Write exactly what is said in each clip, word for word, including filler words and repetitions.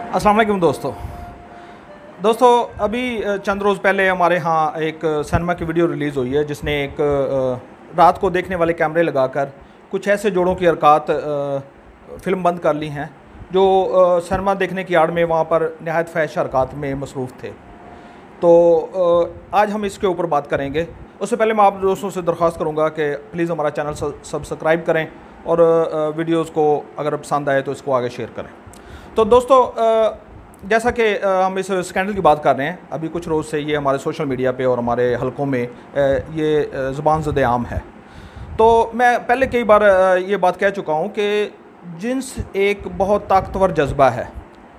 अस्सलाम वालेकुम दोस्तों दोस्तों अभी चंद रोज़ पहले हमारे यहाँ एक सिनेमा की वीडियो रिलीज़ हुई है जिसने एक रात को देखने वाले कैमरे लगाकर कुछ ऐसे जोड़ों की हरकत फ़िल्म बंद कर ली हैं जो सिनेमा देखने की आड़ में वहाँ पर नहायत फहश हरकत में मसरूफ़ थे। तो आज हम इसके ऊपर बात करेंगे। उससे पहले मैं आप दोस्तों से दरख्वास्त करूँगा कि प्लीज़ हमारा चैनल सब्सक्राइब करें और वीडियोज़ को अगर पसंद आए तो इसको आगे शेयर करें। तो दोस्तों जैसा कि हम इस स्कैंडल की बात कर रहे हैं, अभी कुछ रोज़ से ये हमारे सोशल मीडिया पे और हमारे हलकों में ये ज़ुबान ज़द आम है। तो मैं पहले कई बार ये बात कह चुका हूँ कि जिन्स एक बहुत ताकतवर जज्बा है।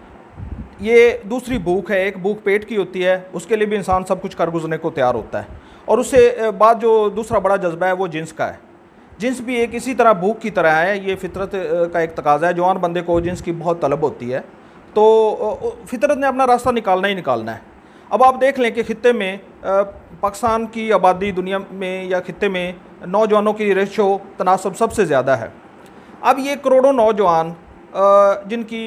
ये दूसरी भूख है, एक भूख पेट की होती है, उसके लिए भी इंसान सब कुछ कर गुजरने को तैयार होता है। और उससे बाद जो दूसरा बड़ा जज्बा है वो जिन्स का है। जिन्स भी एक इसी तरह भूख की तरह है, ये फितरत का एक तकाज़ा है। जवान बंदे को जिन्स की बहुत तलब होती है, तो फितरत ने अपना रास्ता निकालना ही निकालना है। अब आप देख लें कि ख़ित्ते में पाकिस्तान की आबादी दुनिया में या ख़ित्ते में नौजवानों की रेशो तनासब सबसे ज़्यादा है। अब ये करोड़ों नौजवान जिनकी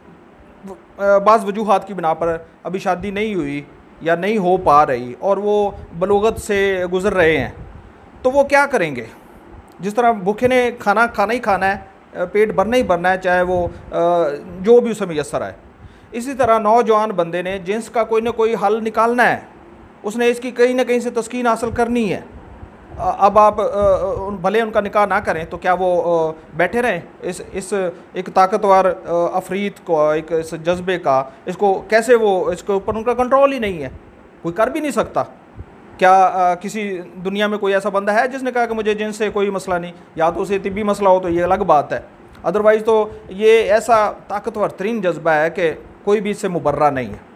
बाज़ वजूहात की बिना पर अभी शादी नहीं हुई या नहीं हो पा रही और वो बलूगत से गुज़र रहे हैं, तो वो क्या करेंगे? जिस तरह भूखे ने खाना खाना ही खाना है, पेट भरना ही भरना है, चाहे वो जो भी उसे मैसर आए, इसी तरह नौजवान बंदे ने जिन्स का कोई ना कोई हल निकालना है। उसने इसकी कहीं ना कहीं से तस्कीन हासिल करनी है। अब आप भले उनका निकाह ना करें तो क्या वो बैठे रहें इस इस एक ताकतवर अफरीत को, एक इस जज्बे का, इसको कैसे वो इसके ऊपर उनका कंट्रोल ही नहीं है, कोई कर भी नहीं सकता। क्या आ, किसी दुनिया में कोई ऐसा बंदा है जिसने कहा कि मुझे जिन्स से कोई मसला नहीं? या तो उसे तिब्बी मसला हो तो ये अलग बात है, अदरवाइज़ तो ये ऐसा ताकतवर तरीन जज्बा है कि कोई भी इससे मुबर्रा नहीं है।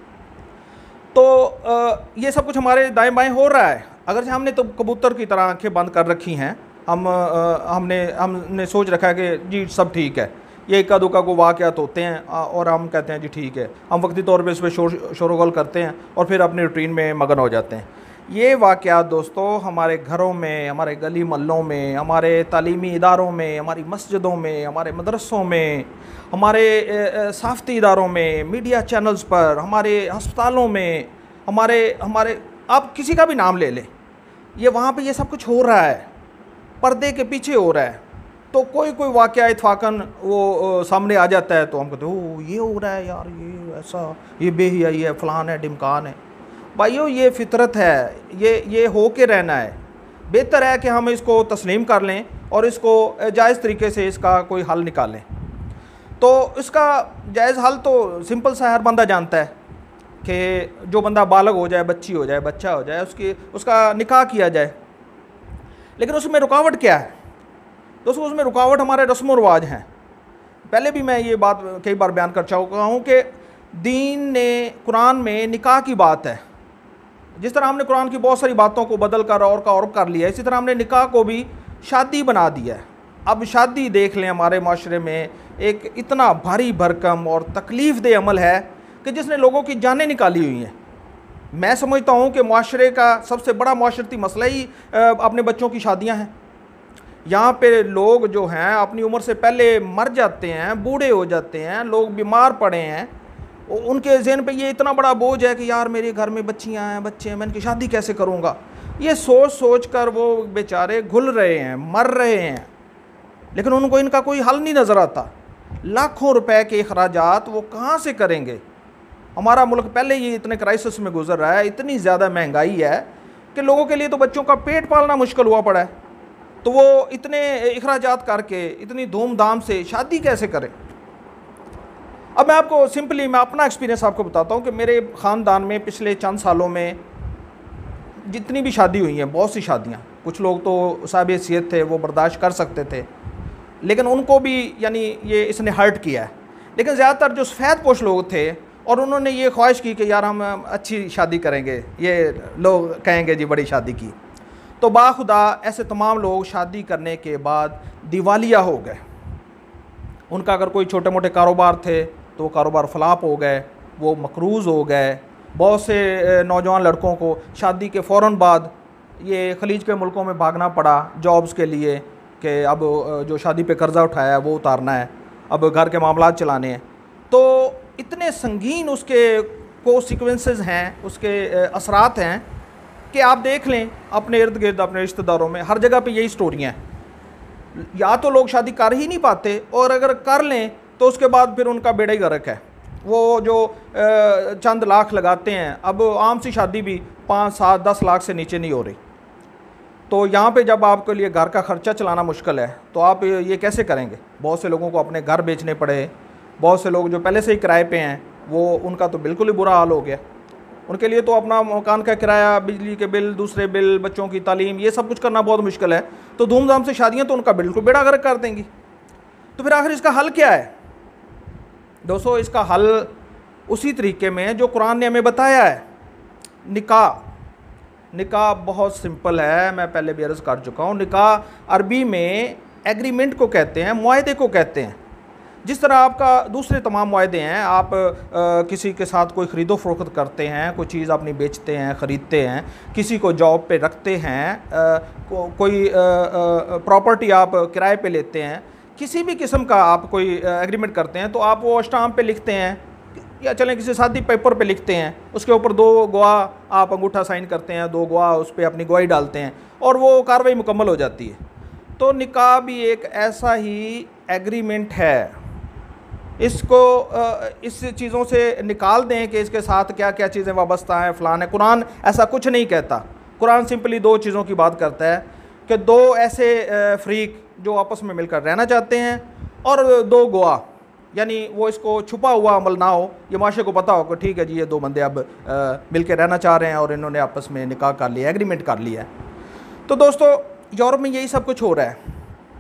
तो आ, ये सब कुछ हमारे दाएं बाएं हो रहा है। अगर हमने तो कबूतर की तरह आंखें बंद कर रखी हैं, हम आ, हमने हमने सोच रखा है कि जी सब ठीक है, ये इक्का दुक्का को वाक़यात होते हैं और हम कहते हैं जी ठीक है, हम वक्ती तौर पे इस पर शोर शोरगुल करते हैं और फिर अपनी रूटीन में मगन हो जाते हैं। ये वाक़यात दोस्तों हमारे घरों में, हमारे गली मोहल्लों में, हमारे तालीमी इदारों में, हमारी मस्जिदों में, हमारे मदरसों में, हमारे साफ़ती इदारों में, मीडिया चैनल्स पर, हमारे अस्पतालों में, हमारे हमारे आप किसी का भी नाम ले लें, ये वहाँ पे ये सब कुछ हो रहा है, पर्दे के पीछे हो रहा है। तो कोई कोई वाक़या इत्फाकन वो सामने आ जाता है तो हम कहते हैं ओ ये हो रहा है यार, ये ऐसा, ये बेहियाई है, फ़लान है, ढिमकान है। भाइयों ये फितरत है, ये ये हो के रहना है। बेहतर है कि हम इसको तस्लीम कर लें और इसको जायज़ तरीके से इसका कोई हल निकालें। तो इसका जायज़ हल तो सिंपल सा हर बंदा जानता है कि जो बंदा बालग हो जाए, बच्ची हो जाए, बच्चा हो जाए, उसकी उसका निकाह किया जाए। लेकिन उसमें रुकावट क्या है दोस्तों? उसमें रुकावट हमारे रस्म व रिवाज हैं। पहले भी मैं ये बात कई बार बयान कर चुका हूँ कि दीन ने, कुरान में निकाह की बात है। जिस तरह हमने कुरान की बहुत सारी बातों को बदल कर और का और कर लिया, इसी तरह हमने निकाह को भी शादी बना दिया है। अब शादी देख लें, हमारे माशरे में एक इतना भारी भरकम और तकलीफ़ दे अमल है कि जिसने लोगों की जानें निकाली हुई हैं। मैं समझता हूँ कि माशरे का सबसे बड़ा माशरती मसला ही अपने बच्चों की शादियाँ हैं। यहाँ पे लोग जो हैं अपनी उम्र से पहले मर जाते हैं, बूढ़े हो जाते हैं, लोग बीमार पड़े हैं, उनके ज़हन पे ये इतना बड़ा बोझ है कि यार मेरे घर में बच्चियाँ हैं, बच्चे हैं, मैं इनकी शादी कैसे करूँगा। ये सोच सोच कर वो बेचारे घुल रहे हैं, मर रहे हैं, लेकिन उनको इनका कोई हल नहीं नज़र आता। लाखों रुपए के अखराजात वो कहाँ से करेंगे? हमारा मुल्क पहले ही इतने क्राइसिस में गुजर रहा है, इतनी ज़्यादा महंगाई है कि लोगों के लिए तो बच्चों का पेट पालना मुश्किल हुआ पड़ा है। तो वो इतने अखराजात करके इतनी धूमधाम से शादी कैसे करें? अब मैं आपको सिंपली मैं अपना एक्सपीरियंस आपको बताता हूँ कि मेरे ख़ानदान में पिछले चंद सालों में जितनी भी शादी हुई हैं, बहुत सी शादियाँ, कुछ लोग तो साहिब हैसियत थे, वो बर्दाश्त कर सकते थे, लेकिन उनको भी यानी ये इसने हर्ट किया है। लेकिन ज़्यादातर जो सफ़ेद पोश लोग थे और उन्होंने ये ख्वाहिश की कि यार हम अच्छी शादी करेंगे, ये लोग कहेंगे जी बड़ी शादी की, तो बाखुदा ऐसे तमाम लोग शादी करने के बाद दिवालिया हो गए। उनका अगर कोई छोटे मोटे कारोबार थे तो वो कारोबार फ्लॉप हो गए, वो मकरूज़ हो गए। बहुत से नौजवान लड़कों को शादी के फ़ौरन बाद ये खलीज के मुल्कों में भागना पड़ा जॉब्स के लिए कि अब जो शादी पे कर्ज़ा उठाया है वो उतारना है, अब घर के मामलात चलाने हैं। तो इतने संगीन उसके को सीक्वेंसेस हैं, उसके असरात हैं कि आप देख लें अपने इर्द गिर्द, अपने रिश्तेदारों में, हर जगह पे यही स्टोरियाँ हैं। या तो लोग शादी कर ही नहीं पाते, और अगर कर लें तो उसके बाद फिर उनका बेड़ा ही गर्क है। वो जो चंद लाख लगाते हैं, अब आम सी शादी भी पाँच सात दस लाख से नीचे नहीं हो रही। तो यहाँ पे जब आपके लिए घर का खर्चा चलाना मुश्किल है तो आप ये कैसे करेंगे? बहुत से लोगों को अपने घर बेचने पड़े, बहुत से लोग जो पहले से ही किराए पे हैं वो उनका तो बिल्कुल ही बुरा हाल हो गया। उनके लिए तो अपना मकान का किराया, बिजली के बिल, दूसरे बिल, बच्चों की तालीम, ये सब कुछ करना बहुत मुश्किल है। तो धूमधाम से शादियाँ तो उनका बिल्कुल बेड़ा गर्क कर देंगी। तो फिर आखिर इसका हल क्या है? दोस्तों, इसका हल उसी तरीके में जो कुरान ने हमें बताया है, निकाह। निकाह बहुत सिंपल है, मैं पहले भी अर्ज़ कर चुका हूँ। निकाह अरबी में एग्रीमेंट को कहते हैं, मुआहदे को कहते हैं। जिस तरह आपका दूसरे तमाम मुआहदे हैं, आप आ, किसी के साथ कोई ख़रीदो फरोख्त करते हैं, कोई चीज़ अपनी बेचते हैं, ख़रीदते हैं, किसी को जॉब पे रखते हैं, आ, को, कोई प्रॉपर्टी आप किराए पे लेते हैं, किसी भी किस्म का आप कोई एग्रीमेंट करते हैं, तो आप वो स्टाम्प पे लिखते हैं या चलें किसी शादी पेपर पे लिखते हैं, उसके ऊपर दो गवाह आप अंगूठा साइन करते हैं, दो गवाह उस पर अपनी गवाही डालते हैं और वो कार्रवाई मुकम्मल हो जाती है। तो निकाह भी एक ऐसा ही एग्रीमेंट है। इसको इस चीज़ों से निकाल दें कि इसके साथ क्या क्या चीज़ें वाबस्ता हैं, फ़लान है। कुरान ऐसा कुछ नहीं कहता। कुरान सिंपली दो चीज़ों की बात करता है कि दो ऐसे फ्रीक जो आपस में मिलकर रहना चाहते हैं और दो गवाह, यानी वो इसको छुपा हुआ अमल ना हो, ये माशरे को पता हो कि ठीक है जी ये दो बंदे अब मिल के रहना चाह रहे हैं और इन्होंने आपस में निकाह कर लिया, एग्रीमेंट कर लिया है। तो दोस्तों, यूरोप में यही सब कुछ हो रहा है।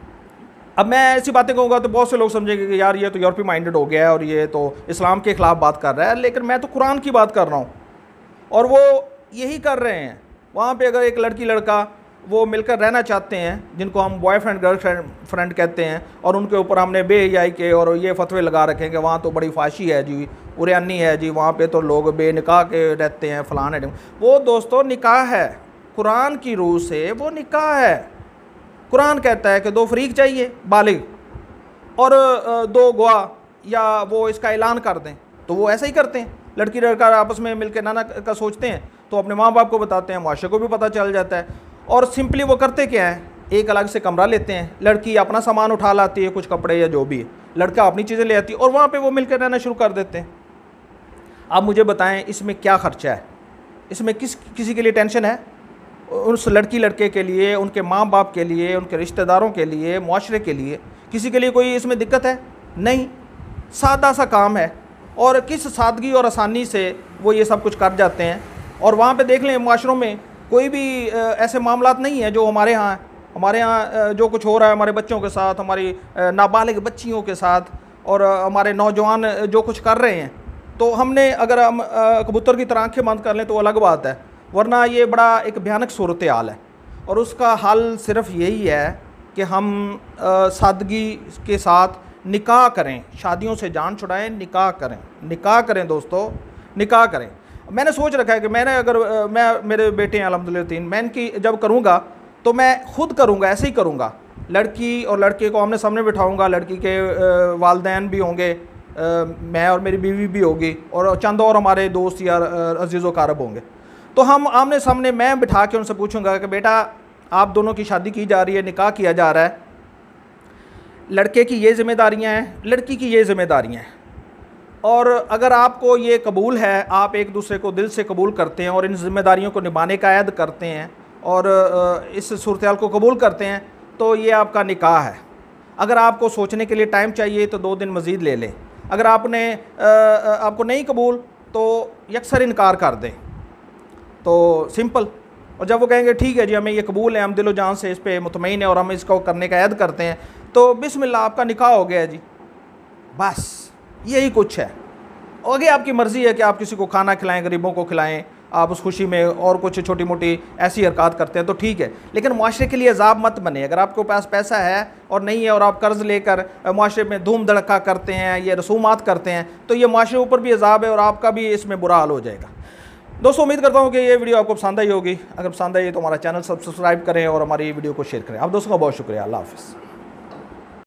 अब मैं ऐसी बातें कहूँगा तो बहुत से लोग समझेंगे कि यार ये तो यूरोपीय माइंडेड हो गया है और ये तो इस्लाम के ख़िलाफ़ बात कर रहा है, लेकिन मैं तो कुरान की बात कर रहा हूँ और वो यही कर रहे हैं। वहाँ पे अगर एक लड़की लड़का वो मिलकर रहना चाहते हैं, जिनको हम बॉयफ्रेंड गर्लफ्रेंड फ्रेंड कहते हैं, और उनके ऊपर हमने बेहयाई के और ये फतवे लगा रखे हैं कि वहाँ तो बड़ी फाशी है जी, उरियानी है जी, वहाँ पे तो लोग बेनिकाह के रहते हैं, फ़लान है। वो दोस्तों निकाह है, कुरान की रूह से वो निकाह है। कुरान कहता है कि दो फरीक चाहिए बालिग और दो गवाह, या वो इसका ऐलान कर दें, तो वो ऐसा ही करते हैं। लड़की लड़का आपस में मिलकर नाना का सोचते हैं तो अपने माँ बाप को बताते हैं, माशरे को भी पता चल जाता है। और सिंपली वो करते क्या है, एक अलग से कमरा लेते हैं, लड़की अपना सामान उठा लाती है, कुछ कपड़े या जो भी है, लड़का अपनी चीज़ें ले आती है और वहाँ पे वो मिलकर रहना शुरू कर देते हैं। आप मुझे बताएं इसमें क्या ख़र्चा है? इसमें किस किसी के लिए टेंशन है? उस लड़की लड़के के लिए, उनके माँ बाप के लिए, उनके रिश्तेदारों के लिए, मुआशरे के लिए, किसी के लिए कोई इसमें दिक्कत है? नहीं, सादा सा काम है और किस सादगी और आसानी से वो ये सब कुछ कर जाते हैं। और वहाँ पे देख लें मुआशरों में कोई भी ऐसे मामलात नहीं है जो हमारे यहाँ हमारे यहाँ जो कुछ हो रहा है हमारे बच्चों के साथ, हमारी नाबालिग बच्चियों के साथ और हमारे नौजवान जो कुछ कर रहे हैं, तो हमने अगर हम कबूतर की तरह आँखें बंद कर लें तो अलग बात है, वरना ये बड़ा एक भयानक सूरत हाल है। और उसका हल सिर्फ यही है कि हम सादगी के साथ निकाह करें, शादियों से जान छुड़ाएं, निकाह करें, निकाह करें दोस्तों, निकाह करें। मैंने सोच रखा है कि मैंने अगर मैं मेरे बेटे हैं अल्हम्दुलिल्लाह तीन, मैं इनकी जब करूँगा तो मैं खुद करूँगा, ऐसे ही करूँगा। लड़की और लड़के को आमने सामने बिठाऊँगा, लड़की के वालिदैन भी होंगे, मैं और मेरी बीवी भी होगी और चंद और हमारे दोस्त या अजीज़ व कारब होंगे। तो हम आमने सामने मैं बिठा के उनसे पूछूंगा कि बेटा आप दोनों की शादी की जा रही है, निकाह किया जा रहा है, लड़के की ये ज़िम्मेदारियां हैं, लड़की की ये ज़िम्मेदारियां हैं, और अगर आपको ये कबूल है, आप एक दूसरे को दिल से कबूल करते हैं और इन ज़िम्मेदारियों को निभाने का अहद करते हैं और इस सूरत को कबूल करते हैं, तो ये आपका निकाह है। अगर आपको सोचने के लिए टाइम चाहिए तो दो दिन मज़ीद ले लें। अगर आपने आपको नहीं कबूल तो यकसर इनकार कर दें। तो सिंपल। और जब वो कहेंगे ठीक है जी हमें ये कबूल है, हम दिलो जान से इस पे मुतमईन है और हम इसको करने का ऐद करते हैं, तो बिस्मिल्लाह आपका निकाह हो गया जी। बस यही कुछ है। आगे आपकी मर्ज़ी है कि आप किसी को खाना खिलाएं, गरीबों को खिलाएं, आप उस खुशी में और कुछ छोटी मोटी ऐसी हरकत करते हैं तो ठीक है, लेकिन मुआशरे के लिए अज़ाब मत बने। अगर आपके पास पैसा है और नहीं है और आप कर्ज़ लेकर मुआशरे में धूम धड़का करते हैं, ये रसूमात करते हैं, तो ये मुआशरे ऊपर भी अज़ाब है और आपका भी इसमें बुरा हाल हो जाएगा। दोस्तों उम्मीद करता हूँ कि ये वीडियो आपको पसंद आई होगी। अगर पसंद आई तो हमारा चैनल सब्सक्राइब करें और हमारी वीडियो को शेयर करें। आप दोस्तों का बहुत शुक्रिया। अल्लाह हाफ़िज़।